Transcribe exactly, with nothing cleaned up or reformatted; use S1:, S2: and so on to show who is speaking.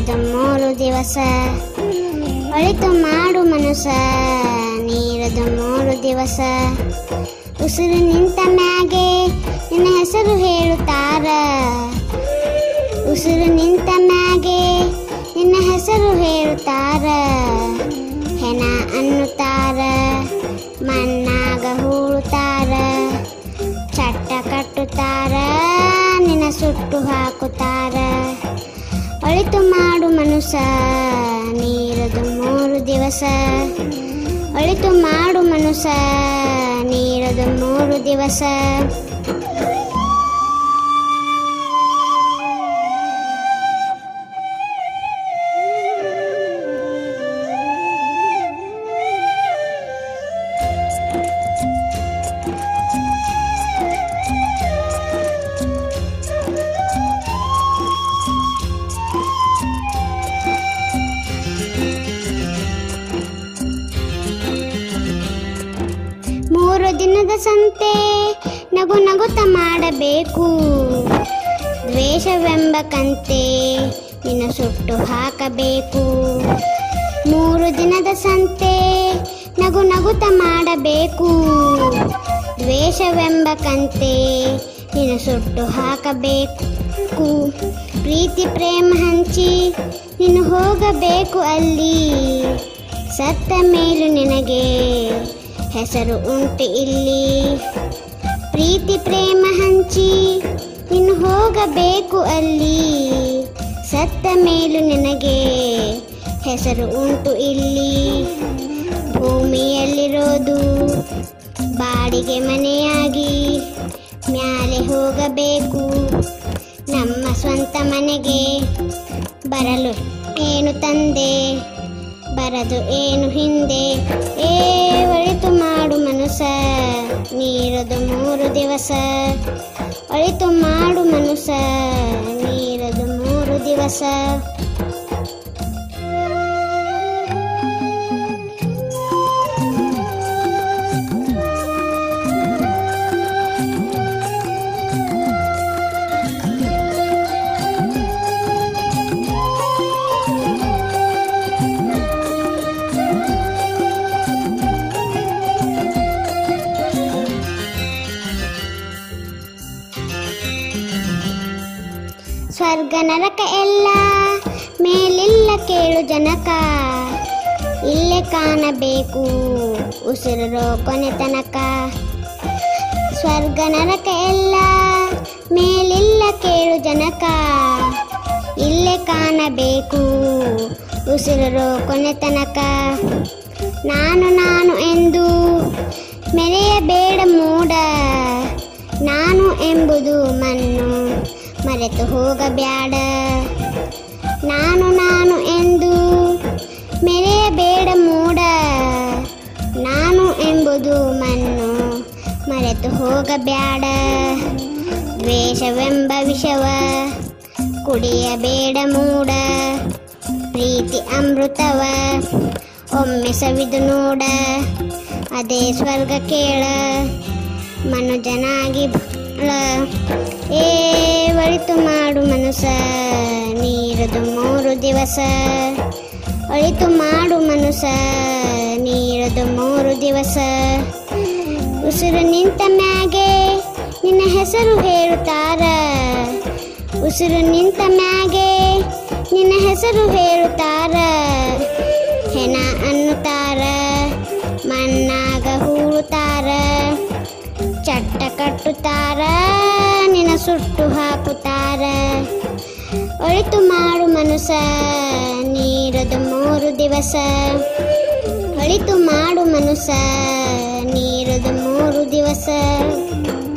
S1: ನೀರದು ಮೂರು ದಿವಸ. ಒಳಿತು ಮಾಡು ಮನುಸ ನೀರದು ಮೂರು ದಿವಸ. ಉಸಿರು ನಿಂತ ಮ್ಯಾಗೆ ನಿನ್ನ ಹೆಸರು ಹೇಳುತ್ತಾರ. ಉಸಿರು ನಿಂತ ಮ್ಯಾಗೆ ನಿನ್ನ ಹೆಸರು ಹೇಳುತ್ತಾರ. ಹೆಣ ಅನ್ನುತ್ತಾರ, ಮಣ್ಣಾಗ ಹೂಳುತ್ತಾರ. ಚಟ್ಟ ಕಟ್ಟುತ್ತಾರ, ನಿನ್ನ ಸುಟ್ಟು ಹಾಕುತ್ತಾರ. ಒಳಿತು ಮಾಡು ಮನುಸ ನೀರದು ಮೂರು ದಿವಸ. ಒಳಿತು ಮಾಡು ಮನುಸ ನೀರದು ಮೂರು ದಿವಸ. ಮೂರು ದಿನದ ಸಂತೆ ನಗು ನಗುತ್ತ ಮಾಡಬೇಕು. ದ್ವೇಷವೆಂಬ ಕಂತೆ ನಿನ್ನ ಸುಟ್ಟು ಹಾಕಬೇಕು. ಮೂರು ದಿನದ ಸಂತೆ ನಗು ನಗುತ್ತ ಮಾಡಬೇಕು. ದ್ವೇಷವೆಂಬ ಕಂತೆ ನಿನ್ನ ಸುಟ್ಟು ಹಾಕಬೇಕು. ಪ್ರೀತಿ ಪ್ರೇಮ ಹಂಚಿ ನೀನು ಹೋಗಬೇಕು ಅಲ್ಲಿ. ಸತ್ತ ಮೇಲೂ ನಿನಗೆ ಹೆಸರು ಉಂಟು ಇಲ್ಲಿ. ಪ್ರೀತಿ ಪ್ರೇಮ ಹಂಚಿ ನೀನು ಹೋಗಬೇಕು ಅಲ್ಲಿ. ಸತ್ತ ಮೇಲೂ ನಿನಗೆ ಹೆಸರು ಉಂಟು ಇಲ್ಲಿ. ಭೂಮಿಯಲ್ಲಿರೋದು ಬಾಡಿಗೆ ಮನೆಯಾಗಿ ಮ್ಯಾಲೆ ಹೋಗಬೇಕು. ನಮ್ಮ ಸ್ವಂತ ಮನೆಗೆ ಬರಲು ಏನು ತಂದೆ, ಬರದು ಏನು ಹಿಂದೆ. ಏ ಒಳಿತು ಮಾಡು ಮನುಸ ನೀರದು ಮೂರು ದಿವಸ. ಒಳಿತು ಮಾಡು ಮನುಸ ನೀರದು ಮೂರು ದಿವಸ. ಸ್ವರ್ಗ ನರಕ ಎಲ್ಲ ಮೇಲಿಲ್ಲ ಕೇಳು ಜನಕ. ಇಲ್ಲೇ ಕಾಣಬೇಕು ಉಸಿರು ಕೊನೆ ತನಕ. ಸ್ವರ್ಗ ನರಕ ಎಲ್ಲ ಮೇಲಿಲ್ಲ ಕೇಳು ಜನಕ. ಇಲ್ಲೇ ಕಾಣಬೇಕು ಉಸಿರು ಕೊನೆ ತನಕ. ನಾನು ನಾನು ಎಂದು ಮೆರೆಯಬೇಡ ಮೂಡ. ನಾನು ಎಂಬುದು ಮಣ್ಣು ಮರೆತು ಹೋಗಬ್ಯಾಡ. ನಾನು ನಾನು ಎಂದು ಮೆರೆಯಬೇಡ ಮೂಡ. ನಾನು ಎಂಬುದು ಮಣ್ಣು ಮರೆತು ಹೋಗಬ್ಯಾಡ. ದ್ವೇಷವೆಂಬ ವಿಷವ ಕುಡಿಯಬೇಡ ಮೂಡ. ಪ್ರೀತಿ ಅಮೃತವ ಒಮ್ಮೆ ಸವಿದು ನೋಡ. ಅದೇ ಸ್ವರ್ಗ ಕೇಳ ಮನುಜನಾಗಿ ಬಾಳ. ಏ ಒಳಿತು ಮಾಡು ಮನುಸ ನೀರದು ಮೂರು ದಿವಸ. ಒಳಿತು ಮಾಡು ಮನುಸ ನೀರದು ಮೂರು ದಿವಸ. ಉಸಿರು ನಿಂತ ಮ್ಯಾಗೆ ನಿನ್ನ ಹೆಸರು ಹೇಳುತ್ತಾರ. ಉಸಿರು ನಿಂತ ಮ್ಯಾಗೆ ನಿನ್ನ ಹೆಸರು ಹೇಳುತ್ತಾರ. ಹೆಣ ಅನ್ನುತ್ತಾರ, ಮಣ್ಣಾಗ ಹೂಳುತ್ತಾರ. ಚಟ್ಟ ಕಟ್ಟುತ್ತಾರ, ನಿನ್ನ ಸುಟ್ಟು ಹಾಕುತ್ತಾರ. ಒಳಿತು ಮಾಡು ಮನುಸ ನೀರದು ಮೂರು ದಿವಸ. ಒಳಿತು ಮಾಡು ಮನುಸ ನೀರದು ಮೂರು ದಿವಸ.